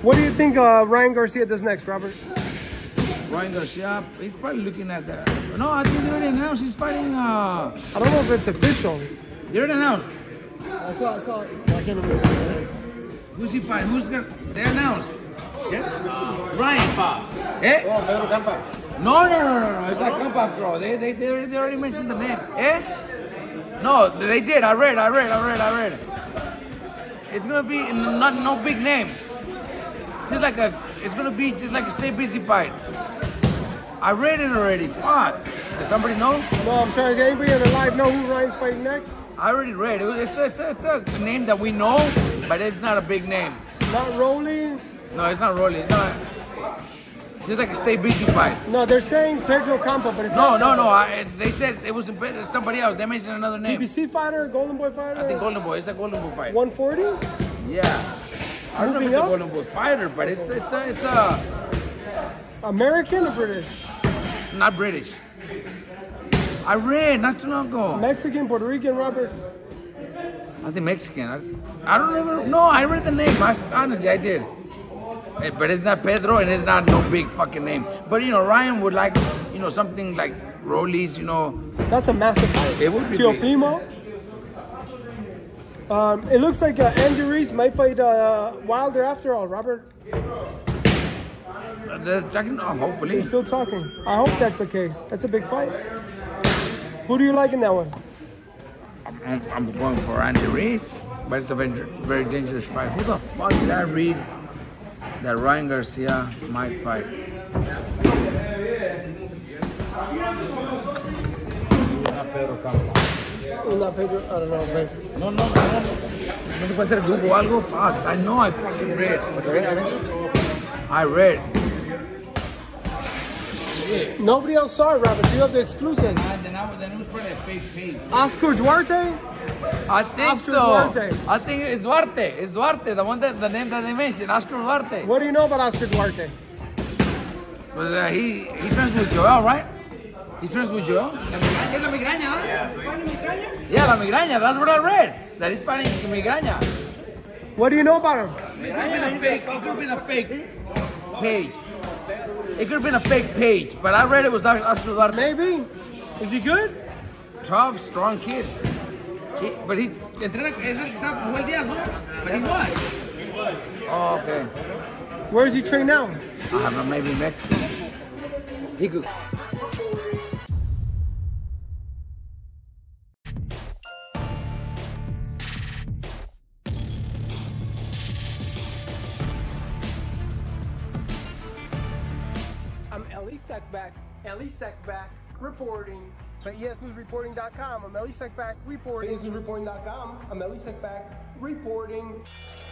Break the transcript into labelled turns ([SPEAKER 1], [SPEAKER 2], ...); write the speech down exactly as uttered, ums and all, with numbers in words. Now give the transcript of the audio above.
[SPEAKER 1] What do you think uh, Ryan Garcia does next, Robert?
[SPEAKER 2] Ryan Garcia, he's probably looking at that. No, I think they already announced he's fighting. Uh,
[SPEAKER 1] I don't know if it's official.
[SPEAKER 2] They already announced.
[SPEAKER 1] I saw, I saw. I can't remember.
[SPEAKER 2] Who's he fighting? Who's gonna? They announced. Yeah. Ryan. Eh?
[SPEAKER 3] Oh, Pedro Campa.
[SPEAKER 2] No, no, no, no, no. It's not Campa, bro. They, they, they, already, they already mentioned the name. Eh? No, they did. I read, I read, I read, I read. It's gonna be not no big name. Just like a, it's gonna be just like a stay busy fight. I read it already. Fuck. Does somebody know?
[SPEAKER 1] No, I'm trying to get anybody on the live know who Ryan's fighting next.
[SPEAKER 2] I already read it. It's a, it's a, it's a name that we know, but it's not a big name.
[SPEAKER 1] Not Rolly.
[SPEAKER 2] No, it's not Rolly. It's not. It's just like a stay busy fight.
[SPEAKER 1] No, they're saying Pedro Campa, but it's
[SPEAKER 2] no,
[SPEAKER 1] not.
[SPEAKER 2] No, no, no. I, they said it was somebody else. They mentioned another name.
[SPEAKER 1] B B C fighter, Golden Boy fighter.
[SPEAKER 2] I think Golden Boy. It's a Golden Boy fight.
[SPEAKER 1] one forty.
[SPEAKER 2] Yeah. I don't know if it's a Golden Boy fighter, but it's it's a it's a
[SPEAKER 1] American or British?
[SPEAKER 2] Not British. I read not too long ago.
[SPEAKER 1] Mexican, Puerto Rican, Robert.
[SPEAKER 2] I think Mexican. I, I don't even know. I read the name. I, honestly, I did. But it's not Pedro, and it's not no big fucking name. But you know, Ryan would like, you know, something like Rollies. You know.
[SPEAKER 1] That's a massive fight.
[SPEAKER 2] It would be.
[SPEAKER 1] Teofimo. Um, it looks like uh, Andy Reese might fight uh, Wilder after all, Robert.
[SPEAKER 2] They're talking, oh, hopefully.
[SPEAKER 1] They're still talking. I hope that's the case. That's a big fight. Who do you like in that one?
[SPEAKER 2] I'm, I'm going for Andy Reese, but it's a very, very dangerous fight. Who the fuck did I read that Ryan Garcia might fight?
[SPEAKER 3] Pedro Campa.
[SPEAKER 1] Not Pedro, I don't know, man.
[SPEAKER 2] No, no, no, no. No te puede ser Google o algo? Fuck, I know I fucking read. I read. Shit.
[SPEAKER 1] Nobody else saw it, Robert. You have the exclusive.
[SPEAKER 2] Nah, then, I, then it was probably a fake page.
[SPEAKER 1] Oscar Duarte?
[SPEAKER 2] I think
[SPEAKER 1] Oscar
[SPEAKER 2] so.
[SPEAKER 1] Duarte.
[SPEAKER 2] I think it's Duarte. It's Duarte, the one that the name that they mentioned, Oscar Duarte.
[SPEAKER 1] What do you know about Oscar Duarte?
[SPEAKER 2] But uh, he he trains with Joel, right? He trains with Joel. La migraña, huh? Yeah, la migraña. That's what I read. That he's fighting migraña.
[SPEAKER 1] What do you know about him?
[SPEAKER 2] It could have been a fake. It could have been a fake page. It could have been a fake page, but I read it was Oscar Duarte.
[SPEAKER 1] Maybe. Is he good?
[SPEAKER 2] Tough, strong kid. He, but he entrena, es el que está como el día, ¿no? But he was. Oh, okay.
[SPEAKER 1] Where does he train now?
[SPEAKER 2] I don't know, maybe Mexico. He could.
[SPEAKER 1] I'm Ellie Sekback, Ellie Sekback, reporting for E S News Reporting dot com. I'm Ellie Sekback, reporting. For E S News Reporting dot com, I'm Ellie Sekback, reporting.